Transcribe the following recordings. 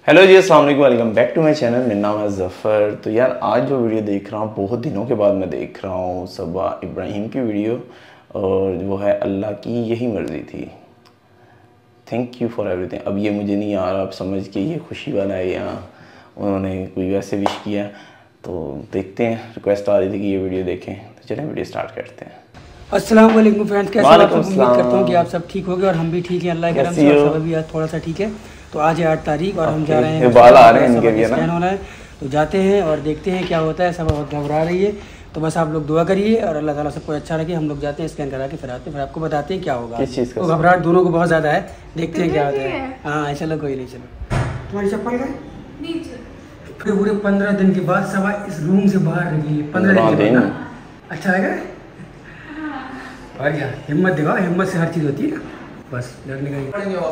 Hello जी, अस्सलाम वालेकुम, welcome back to my channel. मेरा नाम है ज़फ़र। तो यार आज जो वीडियो देख रहा हूँ बहुत दिनों के बाद मैं देख रहा हूँ सबा इब्राहिम की वीडियो, और वो है अल्लाह की यही मर्ज़ी थी। Thank you for everything. अब ये मुझे नहीं आ रहा आप समझ के ये खुशी वाला है या उन्होंने कोई वैसे विश किया, तो देखते हैं। रिक्वेस्ट आ रही थी कि ये वीडियो देखें, तो चलें वीडियो स्टार्ट करते हैं। अस्सलाम वालेकुम फ्रेंड्स, कैसे आप सब? उम्मीद करता हूँ कि आप सब ठीक होंगे और हम भी ठीक हैं अल्लाह के करम से। और सब भी आज थोड़ा सा ठीक है। तो आज है 8 तारीख और हम जा रहे हैं, बाल आ रहे हैं इनके भी स्कैन होना है, तो जाते हैं और देखते हैं क्या होता है। सब बहुत घबरा रही है, तो बस आप लोग दुआ करिए और अल्लाह ताला सबको अच्छा रखे। हम लोग जाते हैं स्कैन करा के फिर आते हैं, फिर आपको बताते हैं क्या होगा। तो घबराहट दोनों को बहुत ज़्यादा है, देखते हैं क्या होता है। हाँ चलो कोई नहीं, चलो। तुम्हारी चप्पल का नीचे पूरे 15 दिन के बाद सब इस रूम से बाहर निकली। 15 दिन अच्छा लगा। और क्या हिम्मत दिखाओ, हिम्मत से हर चीज़ होती है ना, बस डरने का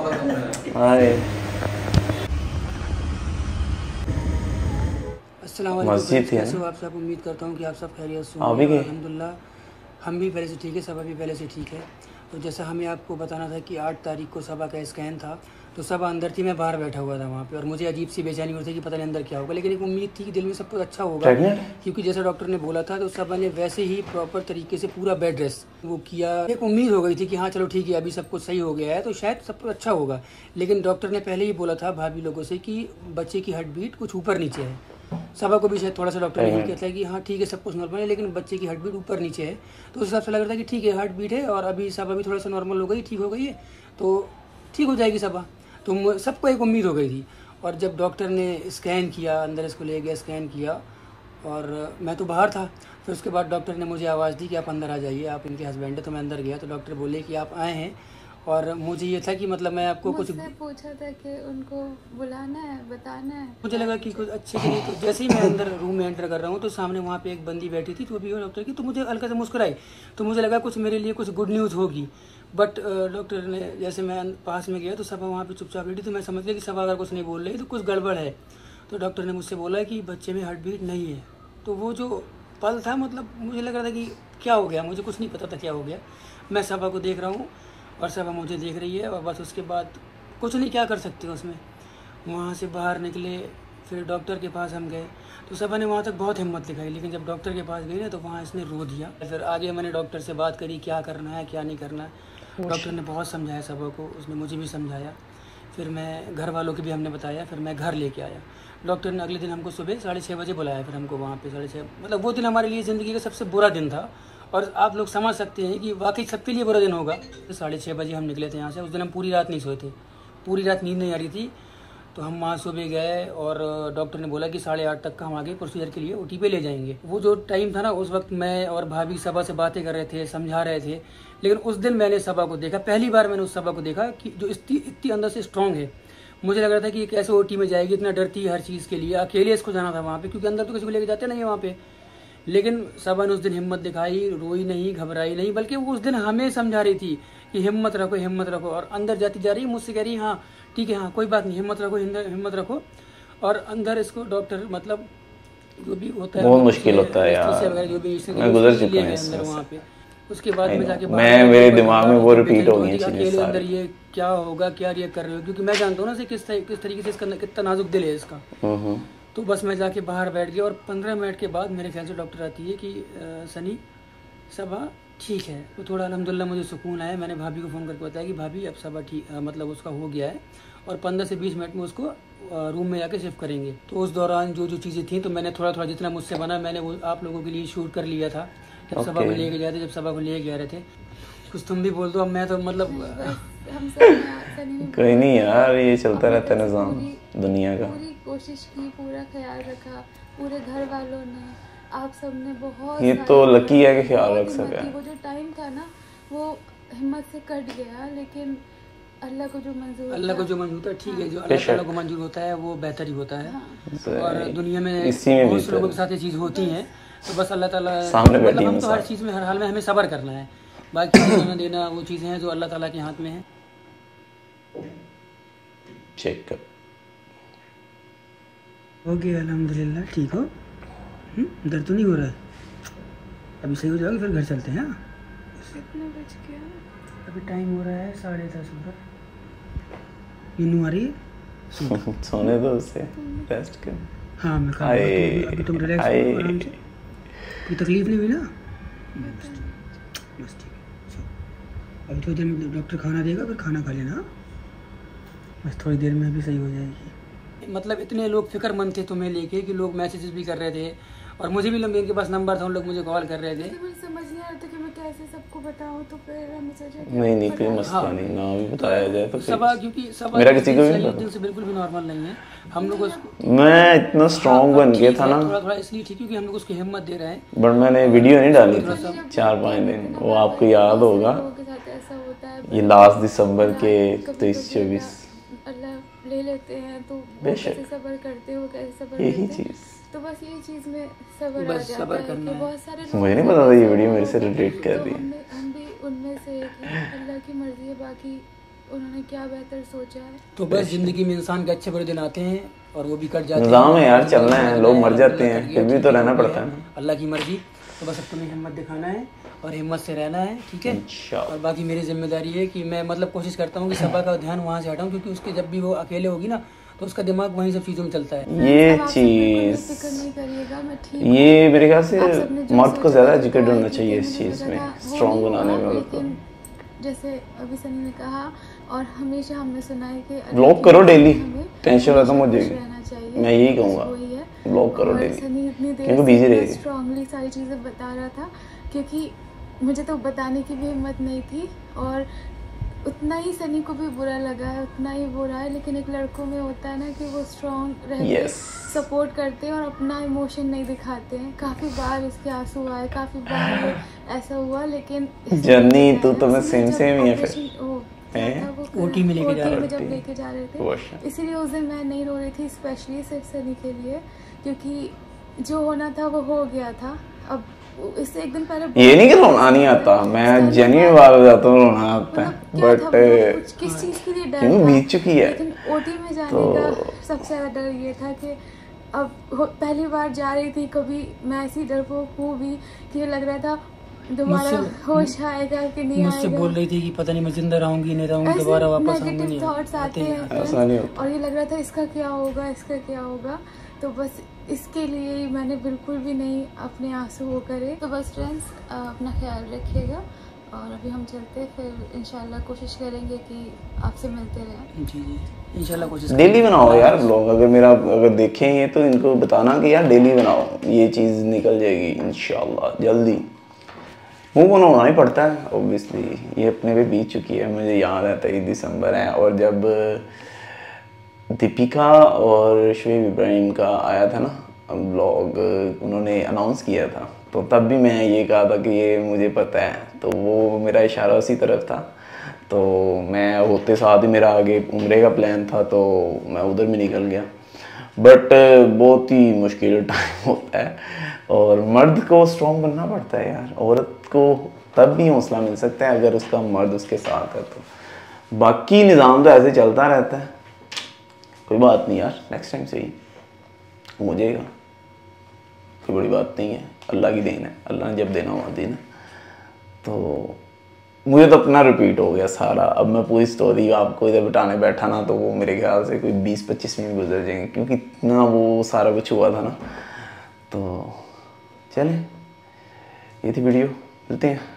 अस्सलाम वालेकुम। कैसे हो आप सब? उम्मीद करता हूँ कि आप सब खैरियत से होंगे। अल्हम्दुलिल्लाह हम भी पहले से ठीक है, सबा भी पहले से ठीक है। तो जैसा हमें आपको बताना था कि 8 तारीख को सबा का स्कैन था, तो सबा अंदर थी, मैं बाहर बैठा हुआ था वहाँ पे, और मुझे अजीब सी बेचैनी होती थी कि पता नहीं अंदर क्या होगा, लेकिन एक उम्मीद थी कि दिल में सब कुछ अच्छा होगा, क्योंकि जैसा डॉक्टर ने बोला था तो सबा ने वैसे ही प्रॉपर तरीके से पूरा बेड रेस्ट वो किया। एक उम्मीद हो गई थी कि हाँ चलो ठीक है, अभी सब कुछ सही हो गया है तो शायद सब कुछ अच्छा होगा। लेकिन डॉक्टर ने पहले ही बोला था भाभी लोगों से कि बच्चे की हार्ट बीट कुछ ऊपर नीचे है। सबा को भी शायद थोड़ा सा डॉक्टर ने यही कहता है कि हाँ ठीक है सब कुछ नॉर्मल है, लेकिन बच्चे की हार्ट बीट ऊपर नीचे है। तो उस हिसाब से लग रहा था कि ठीक है हार्ट बीट है और अभी सबा भी थोड़ा सा नॉर्मल हो गई, ठीक हो गई है, तो ठीक हो जाएगी सबा। तो सबको एक उम्मीद हो गई थी। और जब डॉक्टर ने स्कैन किया, अंदर इसको ले गया, स्कैन किया, और मैं तो बाहर था। फिर उसके बाद डॉक्टर ने मुझे आवाज़ दी कि आप अंदर आ जाइए, आप इनके हस्बैंड है। तो मैं अंदर गया तो डॉक्टर बोले कि आप आए हैं, और मुझे ये था कि मतलब मैं आपको कुछ पूछा था कि उनको बुलाना है, बताना है। मुझे लगा कि कुछ अच्छे के लिए। तो जैसे ही मैं अंदर रूम में एंटर कर रहा हूँ तो सामने वहाँ पे एक बंदी बैठी थी, तो भी डॉक्टर की, तो मुझे हल्का से मुस्कुराई, तो मुझे लगा कुछ मेरे लिए कुछ गुड न्यूज़ होगी। बट डॉक्टर ने, जैसे मैं पास में गया तो सबा वहाँ पे चुपचाप बैठी, तो मैं समझ लिया कि सबा अगर कुछ नहीं बोल रही तो कुछ गड़बड़ है। तो डॉक्टर ने मुझसे बोला कि बच्चे में हार्ट बीट नहीं है। तो वो जो पल था, मतलब मुझे लग रहा था कि क्या हो गया, मुझे कुछ नहीं पता था क्या हो गया। मैं सबा को देख रहा हूँ और सबा मुझे देख रही है, और बस उसके बाद कुछ नहीं, क्या कर सकते हो उसमें। वहाँ से बाहर निकले, फिर डॉक्टर के पास हम गए, तो सबा ने वहाँ तक बहुत हिम्मत दिखाई, लेकिन जब डॉक्टर के पास गई ना तो वहाँ इसने रो दिया। फिर आगे मैंने डॉक्टर से बात करी क्या करना है क्या नहीं करना है। डॉक्टर ने बहुत समझाया सबा को, उसने मुझे भी समझाया। फिर मैं घर वालों को भी हमने बताया, फिर मैं घर लेके आया। डॉक्टर ने अगले दिन हमको सुबह 6:30 बजे बुलाया, फिर हमको वहाँ पे 6:30, मतलब वो दिन हमारे लिए ज़िंदगी का सबसे बुरा दिन था। और आप लोग समझ सकते हैं कि वाकई सबके लिए बुरा दिन होगा। तो 6:30 बजे हम निकले थे यहाँ से। उस दिन हम पूरी रात नहीं सोए थे, पूरी रात नींद नहीं आ रही थी। तो हम वहाँ सुबह गए और डॉक्टर ने बोला कि 8:30 तक का हम आगे प्रोसीजर के लिए OT पे ले जाएंगे। वो जो टाइम था ना, उस वक्त मैं और भाभी सबा से बातें कर रहे थे, समझा रहे थे। लेकिन उस दिन मैंने सबा को देखा, पहली बार मैंने उस सबा को देखा कि जो इतनी अंदर से स्ट्रांग है। मुझे लग रहा था कि ये कैसे OT में जाएगी, इतना डरती है हर चीज़ के लिए, अकेले इसको जाना था वहाँ पे, क्योंकि अंदर तो किसी को लेके जाते नहीं है वहाँ पे। लेकिन सबा ने उस दिन हिम्मत दिखाई, रोई नहीं, घबराई नहीं, बल्कि वो उस दिन हमें समझा रही थी कि हिम्मत रखो, हिम्मत रखो। और अंदर जाती जा रही मुझसे कह रही हाँ ठीक है, हाँ कोई बात नहीं, हिम्मत रखो, हिम्मत रखो। और अंदर इसको डॉक्टर, मतलब जो भी होता है बहुत मुश्किल होता है यार, जो भी मैं गुजर चुका हूं अंदर वहाँ पे। उसके बाद में जाके मेरे दिमाग में वो रिपीट हो गई चीजें अंदर, ये क्या होगा, क्या रिएक्ट कर रहे हो, क्योंकि मैं जानता हूँ ना किस तरीके से इसका कितना नाजुक दिल है इसका। तो बस मैं जाके बाहर बैठ गया, और 15 मिनट के बाद मेरे ख्याल से डॉक्टर आती है कि सनी सबा ठीक है। तो थोड़ा अल्हम्दुलिल्लाह मुझे सुकून आया। मैंने भाभी को फ़ोन करके बताया कि भाभी अब सबा ठीक, मतलब उसका हो गया है, और 15 से 20 मिनट में उसको रूम में जाके शिफ्ट करेंगे। तो उस दौरान जो चीज़ें थी, तो मैंने थोड़ा जितना मुझसे बना मैंने वो आप लोगों के लिए शूट कर लिया था। जब सबा को लेके गए थे, जब सबा को ले जा रहे थे। कुछ तुम भी बोल दो, अब मैं तो मतलब कोई नहीं यार, ये चलता रहता है निज़ाम दुनिया का। पूरी कोशिश की, पूरा ख्याल रखा, पूरे घर वालों ने, आप सब ने बहुत, ये तो लकी है कि ख्याल रख सके। वो जो टाइम था ना वो हिम्मत से कट गया, लेकिन अल्लाह को जो मंजूर होता है ठीक है, जो अल्लाह को मंजूर होता है वो बेहतर ही होता है। और दुनिया में बहुत से लोगों के साथ ये चीज़ होती हैं, तो बस अल्लाह ताला सामने बैठी, हम तो हर चीज़ में, हर हाल में हमें सब्र करना है। बाकी देना देना वो चीज़ें हैं जो अल्लाह ताला के हाथ में है। चेक कर हो गया, अल्हम्दुलिल्लाह ठीक हो। दर्द तो नहीं हो रहा है? अभी सही हो जाएगा, फिर घर चलते हैं। कितना बज गया? अभी टाइम हो रहा है 10:30 मीनू आ रही है, सोने दो उसे, रेस्ट कर। हाँ मैं खा लूँगा, अभी तुम रिलैक्स करो आराम से, कोई तकलीफ नहीं हुई ना? बस ठीक है, सो अभी थोड़ी देर में डॉक्टर खाना देगा, फिर खाना खा लेना, बस थोड़ी देर में अभी सही हो जाएगी। मतलब इतने लोग फिक्रमंद थे तुम्हें लेके कि लोग मैसेजेस भी कर रहे थे, और मुझे भी लंबे के पास नंबर था, उन लोग मुझे कॉल कर रहे थे। मुझे समझ नहीं आ रहा था कि मैं कैसे सबको बताऊं, तो फिर हमने सोचा नहीं कोई मसला नहीं, ना भी बताया जाए तो सबा, क्योंकि सबा मेरा किसी को भी सही दिल से बिल्कुल भी नॉर्मल नहीं है। हम लोग मैं इतना स्ट्रॉन्ग बन गया था ना, थोड़ा इसलिए ठीक, क्योंकि हम लोग उसको हिम्मत दे रहे हैं। बट मैंने वीडियो नहीं डाली थी 4-5 दिन, वो आपको याद होगा, ऐसा होता है ये लास्ट दिसंबर के 23-24 अल्लाह ले लेते हैं, तो बेशक कैसे सब्र करते हो, कैसे सब्र यही करते हैं। चीज़, तो बस ये चीज़ में सब्र आ बस जाता सब्र है करना कि है। बहुत सारे लोग मुझे नहीं पता था ये वीडियो मेरे से रिलेट कर तो रही है। हम भी उनमें से एक है, अल्लाह की मर्जी है, बाकी उन्होंने क्या बेहतर सोचा है। तो बस जिंदगी में इंसान के अच्छे बुरे दिन आते हैं और वो भी कट जाते हैं। निज़ाम है यार, चलना है, लोग मर जाते हैं, फिर भी तो रहना पड़ता है ना, अल्लाह की मर्जी। तो बस अब तुम्हें हिम्मत दिखाना है और हिम्मत से रहना है, ठीक है? और बाकी मेरी जिम्मेदारी है कि मैं मतलब कोशिश करता हूँ कि सबा का ध्यान वहाँ से हटाऊँ, क्योंकि उसके जब भी वो अकेले होगी ना तो उसका दिमाग वहीं सब चीज़ों में चलता है। ये चीज़, ये मेरे ख्याल से मर्द को ज़्यादा एजुकेटेड होना चाहिए इस चीज़ में, स्ट्रॉन्ग बनाने में। लेकिन जैसे अभी सनी ने कहा, और हमेशा हमने सुना है कि व्लॉग करो डेली, टेंशन खत्म हो जाएगी, मैं यही कहूँगा, व्लॉग करो डेली, सनी इतनी क्योंकि देर बिजी से रहेगी। स्ट्रांगली सारी चीज़ें बता रहा था, क्योंकि मुझे तो बताने की भी हिम्मत नहीं थी, और उतना ही सनी को भी बुरा लगा है, उतना ही बुरा है। लेकिन एक लड़कों में होता है ना कि वो स्ट्रॉन्ग रहते, सपोर्ट करते हैं और अपना इमोशन नहीं दिखाते हैं। काफ़ी बार इसके आंसू आए, काफ़ी बार ऐसा हुआ, लेकिन जर्नी तो तुम्हें सेम ही है फिर, ओटी में लेके जा रहे जब लेके जा रहे थे, इसीलिए उस दिन मैं नहीं रो रही थी, स्पेशली सिर्फ सनी के लिए, क्योंकि जो होना था वो हो गया था। अब इससे एक दिन पहले ये नहीं कि रोना नहीं आता, मैं जेन्युइन बात हो जाता हूँ, रोना आता है, बट किस चीज़ के लिए डर क्यों था, बीत चुकी है। लेकिन ओटी में जाने का सबसे ज़्यादा डर ये था कि अब पहली बार जा रही थी, कभी मैं ऐसी डरपोक हूँ भी कि ये लग रहा था दोबारा होश आएगा कि नहीं आएगा। मुझसे बोल रही थी कि पता नहीं मैं जिंदा रहूंगी नहीं रहूंगी, दोबारा वापस आऊंगी नहीं, थॉट्स आते हैं, और ये लग रहा था इसका क्या होगा, इसका क्या होगा। तो बस इसके लिए ही मैंने बिल्कुल भी नहीं अपने आंसू वो करे। तो बस फ्रेंड्स, अपना ख्याल रखिएगा, और अभी हम चलते हैं, फिर इंशाल्लाह कोशिश करेंगे कि आपसे मिलते रहें। जी इंशाल्लाह कोशिश डेली बनाओ यार ब्लॉग, अगर देखें ये तो इनको बताना कि यार डेली बनाओ, ये चीज़ निकल जाएगी इंशाल्लाह जल्दी। मूव ऑन होना ही पड़ता है ऑब्वियसली, ये अपने पे बीत चुकी है। मुझे याद है 23 दिसंबर है, और जब दीपिका और शुएब इब्राहिम का आया था ना ब्लॉग, उन्होंने अनाउंस किया था, तो तब भी मैं ये कहा था कि ये मुझे पता है, तो वो मेरा इशारा उसी तरफ था। तो मैं होते साथ ही मेरा आगे उम्रे का प्लान था, तो मैं उधर भी निकल गया। बट बहुत ही मुश्किल टाइम होता है, और मर्द को स्ट्रॉन्ग बनना पड़ता है यार, औरत को तब भी हौसला मिल सकता है अगर उसका मर्द उसके साथ है। तो बाकी निज़ाम तो ऐसे चलता रहता है, कोई बात नहीं यार, नेक्स्ट टाइम से ही हो जाएगा, कोई बड़ी बात नहीं है, अल्लाह की देन है, अल्लाह ने जब देना हुआ देना। तो मुझे तो अपना रिपीट हो गया सारा, अब मैं पूरी स्टोरी आपको इधर बताने बैठा ना तो वो मेरे ख्याल से कोई 20-25 मिनट गुजर जाएंगे, क्योंकि इतना वो सारा कुछ हुआ था ना। तो चलें, ये थी वीडियो, मिलते हैं